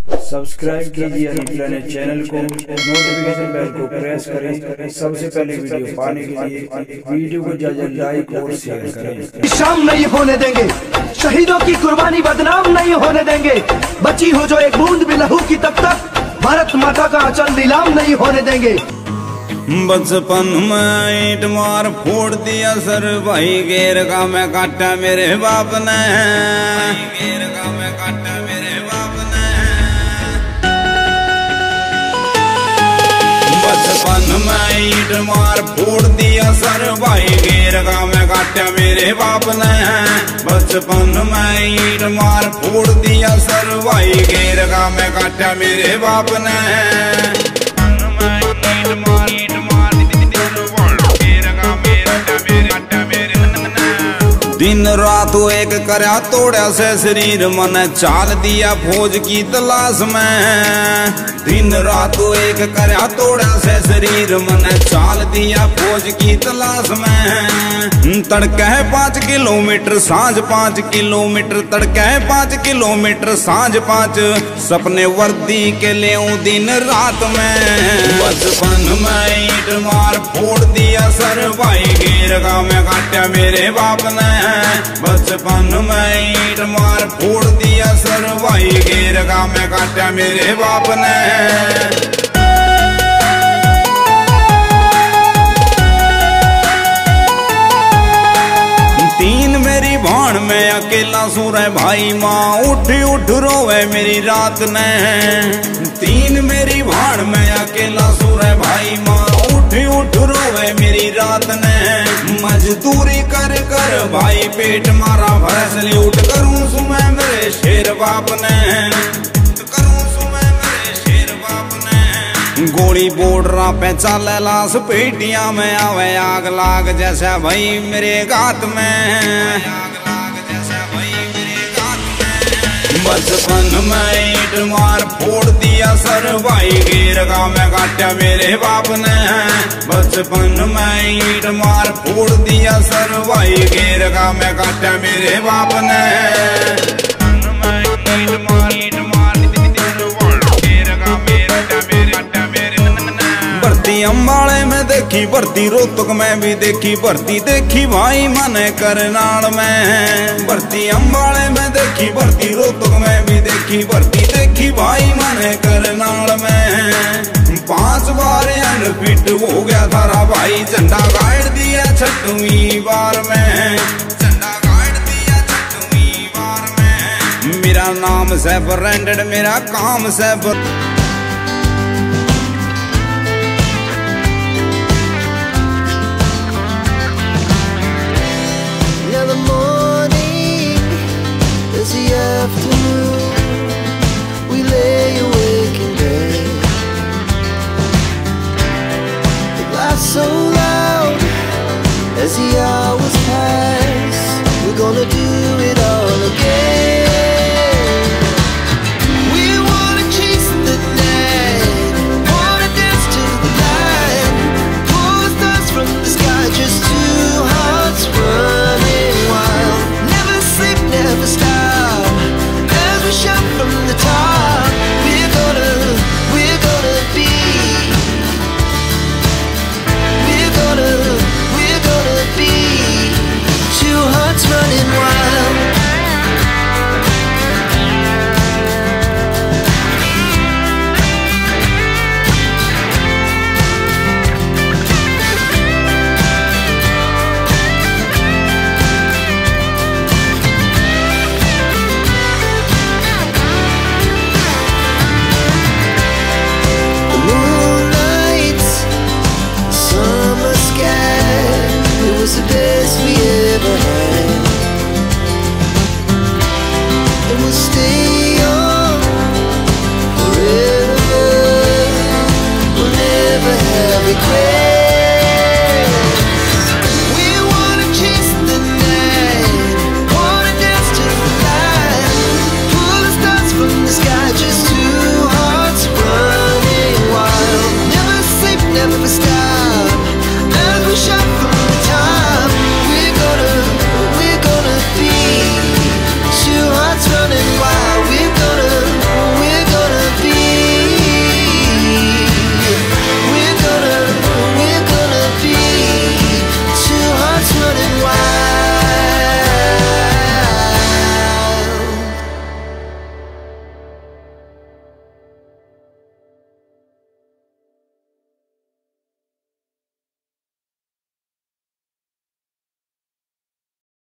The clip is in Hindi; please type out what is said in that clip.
सब्सक्राइब कीजिए हनी चैनल को, नोटिफिकेशन बेल को प्रेस करें। सबसे पहले वीडियो पाने के लिए वीडियो को ज्यादा लाइक और शेयर करें। शाम नहीं होने देंगे, शहीदों की कुर्बानी बदनाम नहीं होने देंगे। बची हो जो एक बूंद भी लहू की, तब तक भारत माता का आंचल नीलाम नहीं होने देंगे। बचपन में ईंट मार फोड़ दिया सर भाई, घेर का मैं काटा मेरे बाप ने, घेर का मैं काटा मेरे बाप ने। बचपन में ईंट मार फोड़ दिया सर भाई, घेर का मैं काटा मेरे बाप ने। बचपन में ईंट मार फोड़ दिया सर भाई, घेर का मैं काटा मेरे बाप ने। दिन रात एक करया तोड़ा से शरीर, मन चाल दिया फौज की तलाश में। दिन रात एक करया तोड़ा से शरीर, मन चाल दिया फौज की तलाश में। तड़का है 5 किलोमीटर सांझ 5 किलोमीटर, तड़का है 5 किलोमीटर सांझ 5, सपने वर्दी के ले दिन रात में। बचपन में ईंट मार फोड़ दिया सर भाई, घेर का मैं काटा मेरे बाप ने। बचपन में ईंट मार फोड़ दिया सर भाई, घेर का मैं काटा मेरे बाप ने। तीन मेरी भाण में अकेला सो रहे भाई, माँ उठ उठ रोवे मेरी रात ने। तीन मेरी भाण में अकेला सो रहे भाई, माँ उठ उठ रोवे मेरी रात ने। मजदूरी कर कर भाई पेट मारा भर, सल्यूट करूं सुबह मेरे शेर बाप ने, करूं सुबह मेरे शेर बाप ने। गोली बॉर्डर पे चाले लाश पेटियां में आवे, आग लाग जैसा भाई मेरे गात में। बचपन में ईंट मार फोड़ दिया सर भाई, घेर का मैं काटा मेरे बाप ने। बचपन में ईंट मार फोड़ दिया सर भाई, घेर का मैं काटा मेरे बाप ने। भर्ती अम्बाड़े में देखी, भर्ती रोहतक में भी देखी, भर्ती देखी भाई मने करनाल में। भर्ती अम्बाड़े में देखी, भर्ती रोहतक में भी देखी, भर्ती देखी भाई मने करनाल में। 5 बार अनफिट हो गया थारा भाई, झंडा गाड़ दिया 6वीं बार में, झंडा गाड़ दिया 6वीं बार में। मेरा नाम से ब्रांडेड, मेरा काम से